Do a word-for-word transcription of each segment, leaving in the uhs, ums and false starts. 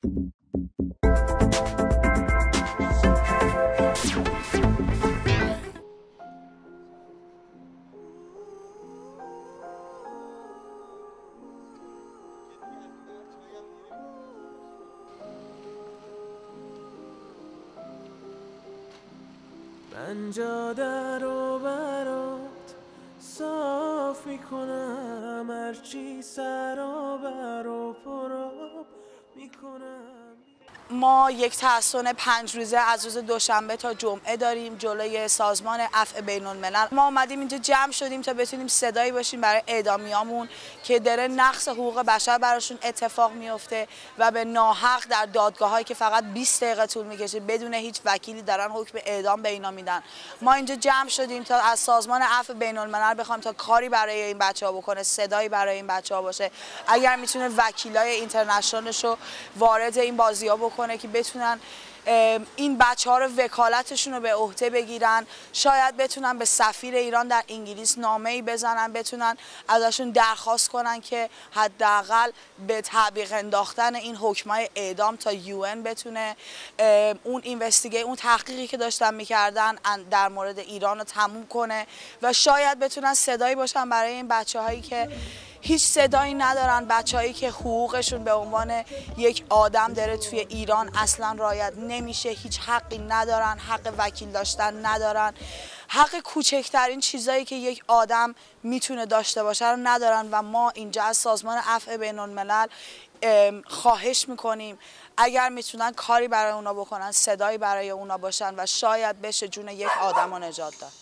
پنجاه در و برات صاف میکنم، هرچی سرابر و پراب میکنم. ما یک تحصن پنج روزه از روز دوشنبه تا جمعه داریم جلوی سازمان عفو بین الملل. ما اومدیم اینجا جمع شدیم تا بتونیم صدایی باشیم برای اعدامیامون که داره نقض حقوق بشر براشون اتفاق میفته و به ناحق در دادگاهایی که فقط بیست دقیقه طول میکشه بدون هیچ وکیلی دارن حکم اعدام به اینا میدن. ما اینجا جمع شدیم تا از سازمان عفو بین الملل بخوایم تا کاری برای این بچه‌ها بکنه، صدایی برای این بچه‌ها باشه. اگر میتونه وکیلای اینترنشنالش رو وارد این بازی‌ها بکنه که بتونن این بچه ها رو وکالتشون رو به عهده بگیرن، شاید بتونن به سفیر ایران در انگلیس نامه‌ای بزنن، بتونن ازشون درخواست کنن که حداقل به تعویق انداختن این حکمای اعدام تا یو ان بتونه اون اینوستیگی اون تحقیقی که داشتن میکردن در مورد ایران رو تموم کنه و شاید بتونن صدایی باشن برای این بچه هایی که هیچ صدایی ندارن، بچه‌هایی که حقوقشون به عنوان یک آدم داره توی ایران اصلا رعایت نمیشه، هیچ حقی ندارن، حق وکیل داشتن ندارن، حق کوچکترین چیزایی که یک آدم میتونه داشته باشه رو ندارن و ما اینجا از سازمان عفو بین الملل خواهش میکنیم اگر میتونن کاری برای اونا بکنن، صدایی برای اونا باشن و شاید بشه جون یک آدم رو نجات داد.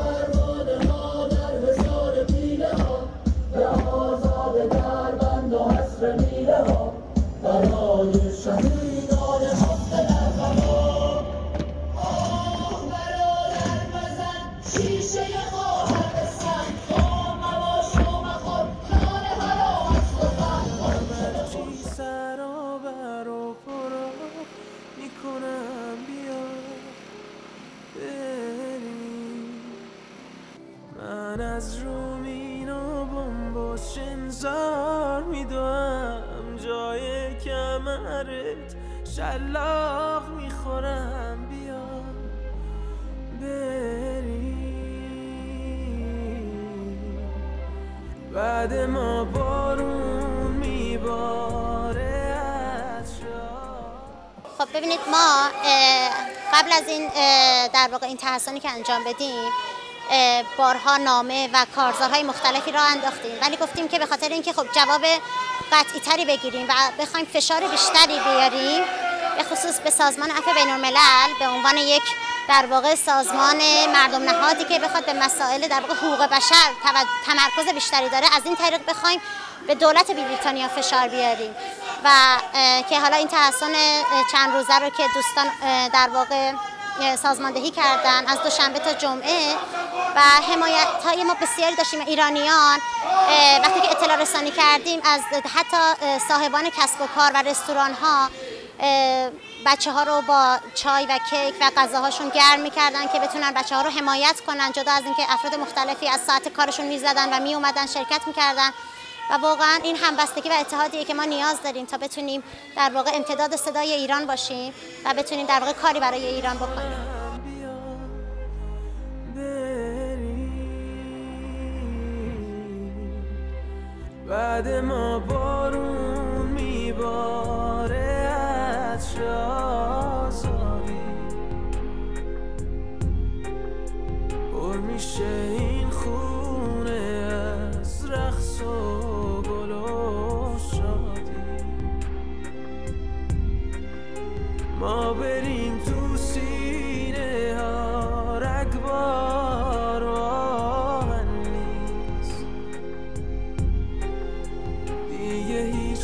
من از رومین و بمباش انذار میدوم، جای کمرت شلاق میخورم، بیا بریم. بعد ما بارون میباره اطراف. خب ببینید ما قبل از این در واقع این تحصنی که انجام بدیم بارها نامه و کارزارهای مختلفی را انداختیم، ولی گفتیم که به خاطر اینکه خب جواب قطعی تری بگیریم و بخوایم فشار بیشتری بیاریم به خصوص به سازمان عفو بین الملل به عنوان یک در واقع سازمان مردم نهادی که بخواد به مسائل در واقع حقوق بشر تمرکز بیشتری داره، از این طریق بخوایم به دولت بریتانیا فشار بیاریم و که حالا این تحصن چند روزه رو که دوستان در واقع سازماندهی کردن از دوشنبه تا جمعه و حمایت های ما بسیاری داشتیم. ایرانیان وقتی که اطلاع رسانی کردیم از حتی صاحبان کسب و کار و رستوران ها بچه ها رو با چای و کیک و غذاهاشون گرم میکردن که بتونن بچه ها رو حمایت کنن، جدا از اینکه افراد مختلفی از ساعت کارشون میزدن و می اومدن شرکت میکردن و واقعا این همبستگی و اتحادیه که ما نیاز داریم تا بتونیم در واقع امتداد صدای ایران باشیم و بتونیم در واقع کاری برای ایران بکنیم. بعد ما بارون میباره اطرازاری، پر میشه این خونه از رقص و گل و شادی. ما بریم تو سینه ها رگبار و آهن نیست، دیگه هیچ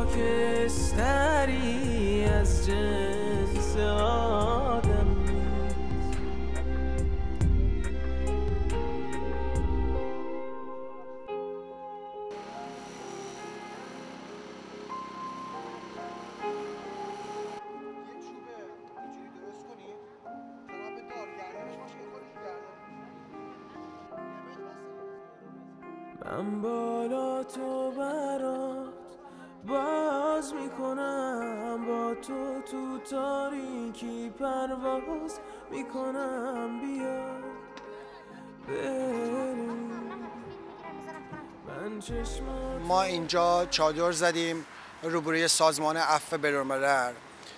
خاکستری از جنس آدم نیست. من بالا تو برات باز پرواز میکنم با تو، تو تاریکی پرواز میکنم. بیا بریم من چشمات. ما اینجا چادر زدیم روبروی سازمان عفو بین‌الملل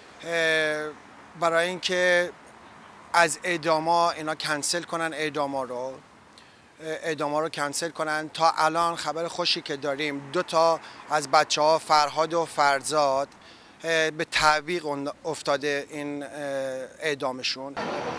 برای اینکه از اعداما اینا کنسل کنن، اعداما رو اعداما رو کنسل کنن. تا الان خبر خوشی که داریم دو تا از بچه ها فرهاد و فرزاد به تعویق افتاده این اعدامشون.